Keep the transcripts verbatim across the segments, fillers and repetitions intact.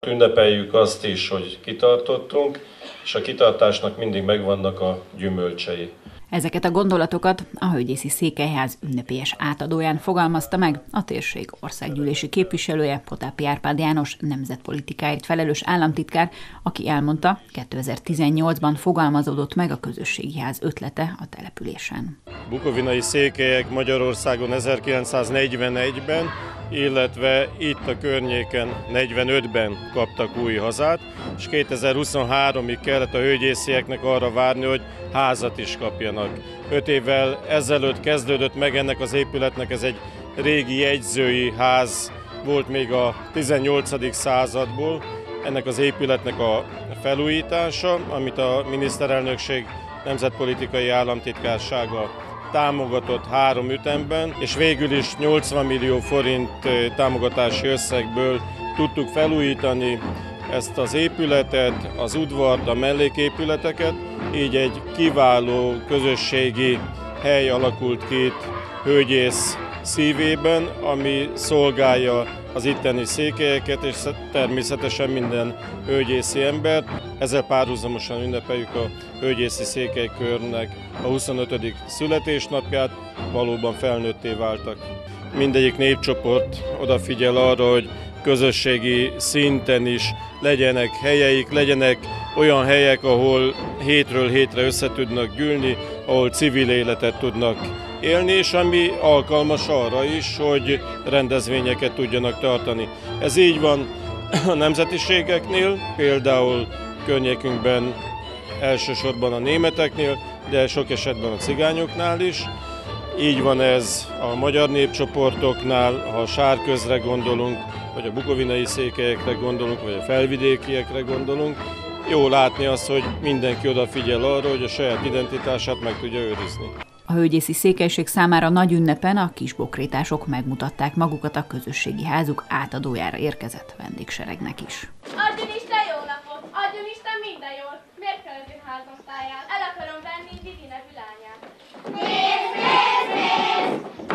Ünnepeljük azt is, hogy kitartottunk, és a kitartásnak mindig megvannak a gyümölcsei. Ezeket a gondolatokat a Hölgyészi Székelyház ünnepélyes átadóján fogalmazta meg a térség országgyűlési képviselője, Potápi Árpád János nemzetpolitikáért felelős államtitkár, aki elmondta, kétezer-tizennyolcban fogalmazódott meg a közösségi ház ötlete a településen. Bukovinai székelyek Magyarországon ezerkilencszáznegyvenegyben, illetve itt a környéken negyvenötben kaptak új hazát, és kétezer-huszonháromig kellett a hölgyészieknek arra várni, hogy házat is kapjanak. Öt évvel ezelőtt kezdődött meg ennek az épületnek, ez egy régi jegyzői ház volt még a tizennyolcadik századból, ennek az épületnek a felújítása, amit a miniszterelnökség nemzetpolitikai államtitkársága támogatott három ütemben, és végül is nyolcvan millió forint támogatási összegből tudtuk felújítani ezt az épületet, az udvart, a melléképületeket, így egy kiváló közösségi hely alakult ki itt Hölgyész szívében, ami szolgálja az itteni székelyeket, és természetesen minden hölgyészi embert. Ezzel párhuzamosan ünnepeljük a Hölgyészi Székelykörnek a huszonötödik születésnapját, valóban felnőtté váltak. Mindegyik népcsoport odafigyel arra, hogy közösségi szinten is legyenek helyeik, legyenek olyan helyek, ahol hétről hétre össze tudnak gyűlni, ahol civil életet tudnak élni, és ami alkalmas arra is, hogy rendezvényeket tudjanak tartani. Ez így van a nemzetiségeknél, például környékünkben elsősorban a németeknél, de sok esetben a cigányoknál is. Így van ez a magyar népcsoportoknál, ha a Sárközre gondolunk, vagy a bukovinai székelyekre gondolunk, vagy a felvidékiekre gondolunk. Jó látni azt, hogy mindenki odafigyel arra, hogy a saját identitását meg tudja őrizni. A Hölgyészi Székelység számára nagy ünnepen a kisbokrétások megmutatták magukat a közösségi házuk átadójára érkezett vendégseregnek is. Adjon Isten jó napot! Adjon Isten minden jót! Miért kell az ő házam táján? El akarom venni Didi nevű lányát. Pénz, pénz, pénz!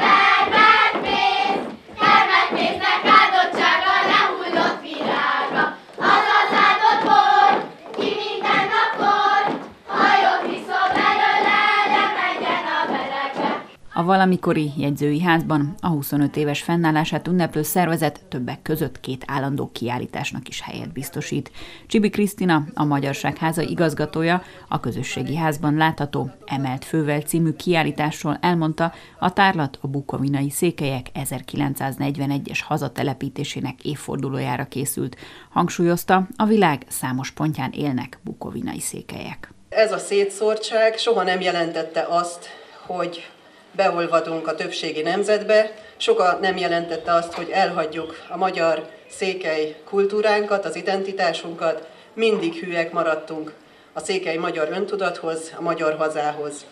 Termelt pénz! Termelt pénznek áldottsága lehullott virága. Az az áldott bor, ki minden nap kor, hajót viszol belőle, lemegyen a melegbe. A valamikori jegyzői házban a huszonöt éves fennállását ünneplő szervezet többek között két állandó kiállításnak is helyet biztosít. Csibi Krisztina, a Magyarság Háza igazgatója, a közösségi házban látható Emelt Fővel című kiállításról elmondta, a tárlat a bukovinai székelyek ezerkilencszáznegyvenegyes hazatelepítésének évfordulójára készült. Hangsúlyozta, a világ számos pontján élnek bukovinai székelyek. Ez a szétszórtság soha nem jelentette azt, hogy beolvadunk a többségi nemzetbe, soha nem jelentette azt, hogy elhagyjuk a magyar székely kultúránkat, az identitásunkat, mindig hűek maradtunk a székely magyar öntudathoz, a magyar hazához.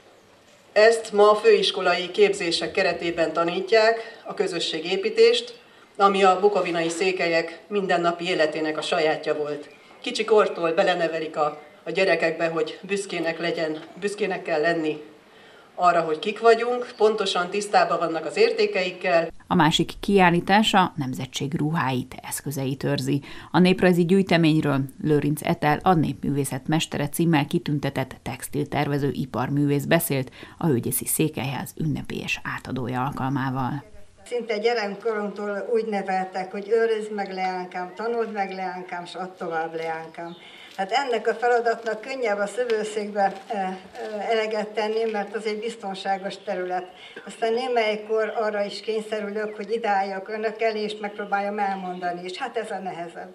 Ezt ma a főiskolai képzések keretében tanítják, a közösségépítést, ami a bukovinai székelyek mindennapi életének a sajátja volt. Kicsi kortól belenevelik a, a gyerekekbe, hogy büszkének legyen, büszkének kell lenni arra, hogy kik vagyunk, pontosan tisztában vannak az értékeikkel. A másik kiállítás a nemzetség ruháit, eszközeit őrzi. A néprajzi gyűjteményről Lőrinc Etel, a népművészet mestere címmel kitüntetett textiltervező iparművész beszélt a Hölgyészi Székelyház ünnepélyes átadója alkalmával. Szinte gyerekkorunktól úgy neveltek, hogy őrizd meg leánkám, tanuld meg leánkám, s add tovább leánkám. Hát ennek a feladatnak könnyebb a szövőszékbe eleget tenni, mert az egy biztonságos terület. Aztán némelyikkor arra is kényszerülök, hogy ideálljak önök elé, és megpróbáljam elmondani, és hát ez a nehezebb.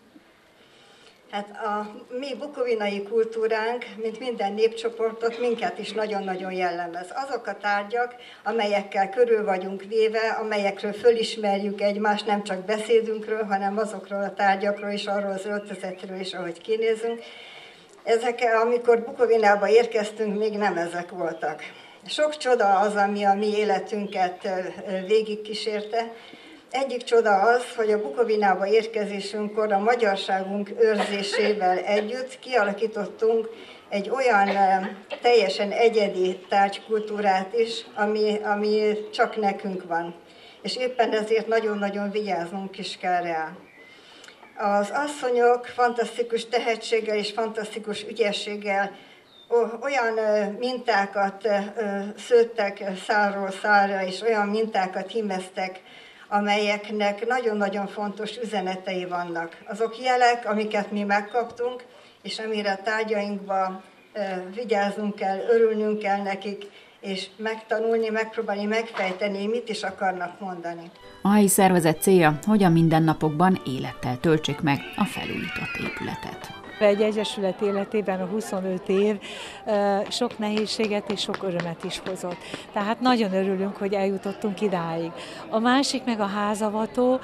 Hát a mi bukovinai kultúránk, mint minden népcsoportot, minket is nagyon-nagyon jellemez. Azok a tárgyak, amelyekkel körül vagyunk véve, amelyekről fölismerjük egymást, nem csak beszédünkről, hanem azokról a tárgyakról és arról az öltözetről is, ahogy kinézünk. Ezek, amikor Bukovinába érkeztünk, még nem ezek voltak. Sok csoda az, ami a mi életünket végigkísérte. Egyik csoda az, hogy a Bukovinába érkezésünkkor a magyarságunk őrzésével együtt kialakítottunk egy olyan teljesen egyedi tárgykultúrát is, ami, ami csak nekünk van. És éppen ezért nagyon-nagyon vigyáznunk is kell rá. Az asszonyok fantasztikus tehetséggel és fantasztikus ügyességgel olyan mintákat szőttek szárról szárra, és olyan mintákat hímeztek, amelyeknek nagyon-nagyon fontos üzenetei vannak. Azok jelek, amiket mi megkaptunk, és amire a tárgyainkba vigyáznunk kell, örülnünk kell nekik, és megtanulni, megpróbálni megfejteni, mit is akarnak mondani. A helyi szervezet célja, hogy a mindennapokban élettel töltsék meg a felújított épületet. Egy egyesület életében a huszonöt év sok nehézséget és sok örömet is hozott. Tehát nagyon örülünk, hogy eljutottunk idáig. A másik meg a házavató,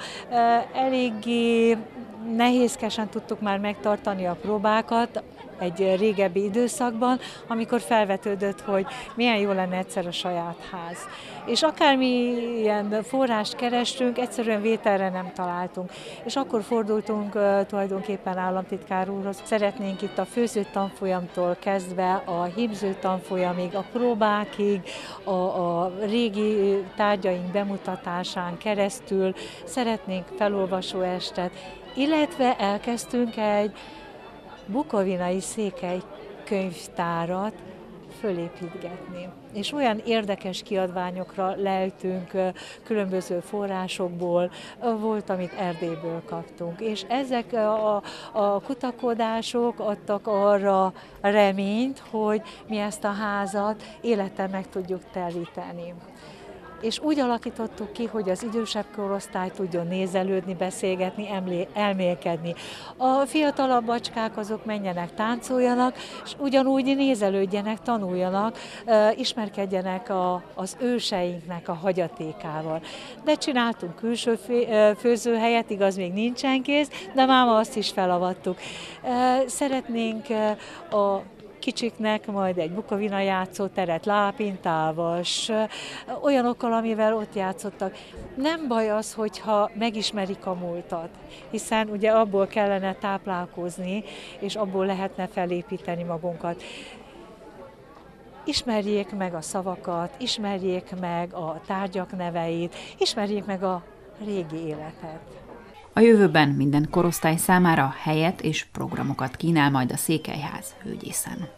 eléggé nehézkesen tudtuk már megtartani a próbákat egy régebbi időszakban, amikor felvetődött, hogy milyen jó lenne egyszer a saját ház. És akármilyen forrást kerestünk, egyszerűen vételre nem találtunk. És akkor fordultunk uh, tulajdonképpen államtitkár úrhoz. Szeretnénk itt a főző tanfolyamtól kezdve a hímző tanfolyamig, a próbákig, a, a régi tárgyaink bemutatásán keresztül szeretnénk felolvasó estet, illetve elkezdtünk egy bukovinai székely könyvtárat fölépítgetni. És olyan érdekes kiadványokra leltünk különböző forrásokból, volt, amit Erdélyből kaptunk. És ezek a, a kutakodások adtak arra reményt, hogy mi ezt a házat élettel meg tudjuk telíteni. És úgy alakítottuk ki, hogy az idősebb korosztály tudjon nézelődni, beszélgetni, emlé, elmélkedni. A fiatalabb bacskák azok menjenek, táncoljanak, és ugyanúgy nézelődjenek, tanuljanak, ismerkedjenek a, az őseinknek a hagyatékával. De csináltunk külső főzőhelyet, igaz, még nincsen kész, de máma azt is felavattuk. Szeretnénk a kicsiknek majd egy Bukovina játszóteret, lápintávas, olyanokkal, amivel ott játszottak. Nem baj az, hogyha megismerik a múltat, hiszen ugye abból kellene táplálkozni, és abból lehetne felépíteni magunkat. Ismerjék meg a szavakat, ismerjék meg a tárgyak neveit, ismerjék meg a régi életet. A jövőben minden korosztály számára helyet és programokat kínál majd a Székelyház Hőgyészen.